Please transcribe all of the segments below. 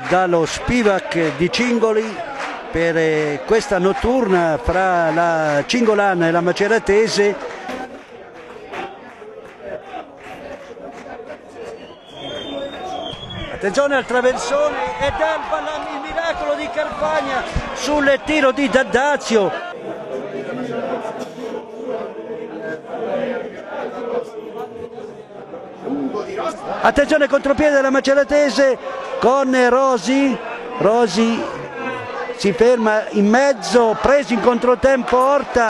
dallo Spivak di Cingoli per questa notturna fra la Cingolana e la Maceratese. Attenzione al traversone ed il miracolo di Carfagna sul tiro di D'Addazio. Attenzione contropiede della Maceratese con Rosi si ferma in mezzo, preso in controtempo Orta,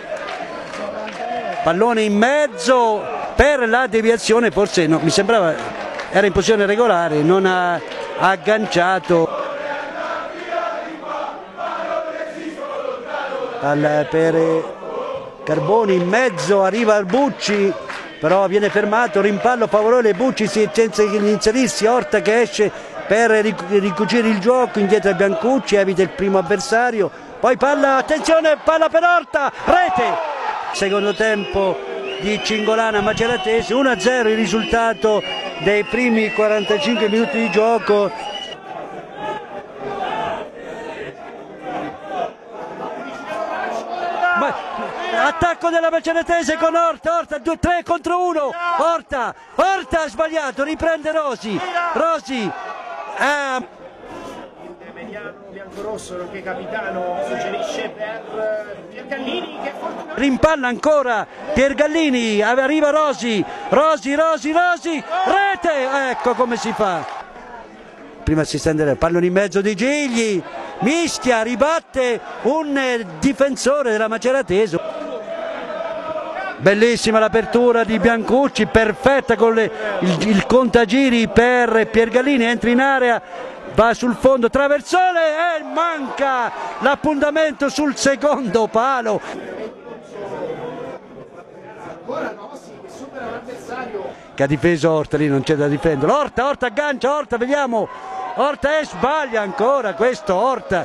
pallone in mezzo per la deviazione, forse no, mi sembrava era in posizione regolare, non ha agganciato per Carboni in mezzo, arriva Arbucci, però viene fermato, rimpallo favorevole, Bucci senza inserirsi, Orta che esce per ricucire il gioco, indietro a Biancucci, evita il primo avversario, poi palla, attenzione, palla per Orta, rete! Secondo tempo di Cingolana Maceratese, 1-0 il risultato dei primi 45 minuti di gioco. Attacco della Maceratese con Orta, 3 contro 1, Orta ha sbagliato, riprende Rosi, biancorosso nonché capitano suggerisce per Piergallini che rimpalla ancora Piergallini, arriva Rosi, rete, ecco come si fa. Prima assistente del pallone in mezzo di Gigli, mischia, ribatte un difensore della Maceratese. Bellissima l'apertura di Biancucci, perfetta con il contagiri per Piergallini, entra in area, va sul fondo, traversone e manca l'appuntamento sul secondo palo. Che ha difeso Orta, lì non c'è da difendere. Orta aggancia, vediamo, Orta sbaglia ancora questo Orta.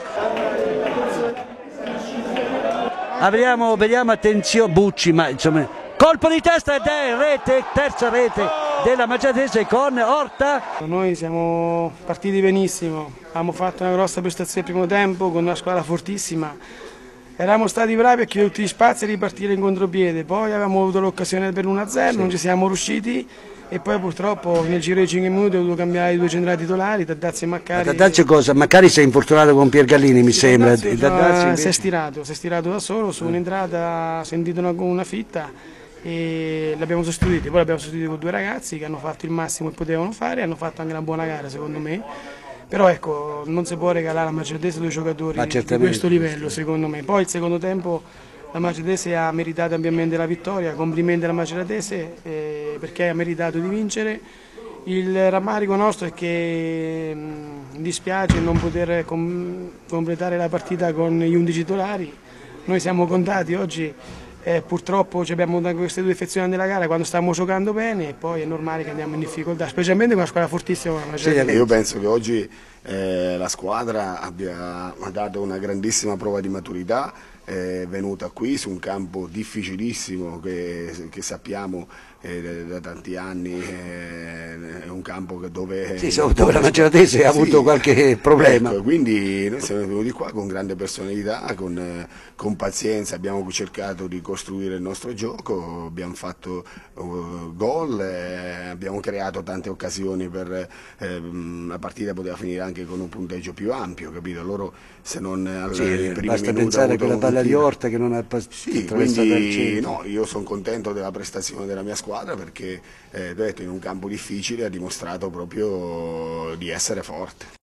Vediamo, attenzione, Bucci, ma insomma, colpo di testa ed è rete, terza rete della Maceratese con Orta. Noi siamo partiti benissimo, abbiamo fatto una grossa prestazione al primo tempo con una squadra fortissima, eravamo stati bravi a chiudere tutti gli spazi e ripartire in contropiede, poi avevamo avuto l'occasione per l'1-0, non ci siamo riusciti e poi purtroppo nel giro di 5 minuti ho dovuto cambiare i 2 centrali titolari, D'Addazio e Maccari. D'Addazio cosa? Maccari si è infortunato con Piergallini, mi sembra. Si è stirato da solo su un'entrata, ha sentito una fitta e l'abbiamo sostituito. Poi l'abbiamo sostituito con 2 ragazzi che hanno fatto il massimo che potevano fare, hanno fatto anche una buona gara secondo me. Però ecco, non si può regalare a Maceratese 2 giocatori di questo livello secondo me. Poi il secondo tempo la Maceratese ha meritato ampiamente la vittoria, complimenti alla Maceratese perché ha meritato di vincere. Il rammarico nostro è che dispiace non poter completare la partita con gli 11 titolari. Noi siamo contati oggi, purtroppo abbiamo avuto anche queste 2 defezioni della gara quando stavamo giocando bene e poi è normale che andiamo in difficoltà, specialmente con una squadra fortissima come la Maceratese. Io penso che oggi la squadra abbia dato una grandissima prova di maturità, è venuta qui su un campo difficilissimo che sappiamo da tanti anni, è un campo dove la Maceratese ha avuto qualche problema. Ecco, quindi noi siamo venuti qua con grande personalità, con pazienza, abbiamo cercato di costruire il nostro gioco, abbiamo fatto gol, abbiamo creato tante occasioni per la partita poteva finire anche con un punteggio più ampio, capito? Loro se non basta pensare che la palla di Orta che non ha quindi no, io sono contento della prestazione della mia squadra perché in un campo difficile ha dimostrato proprio di essere forte.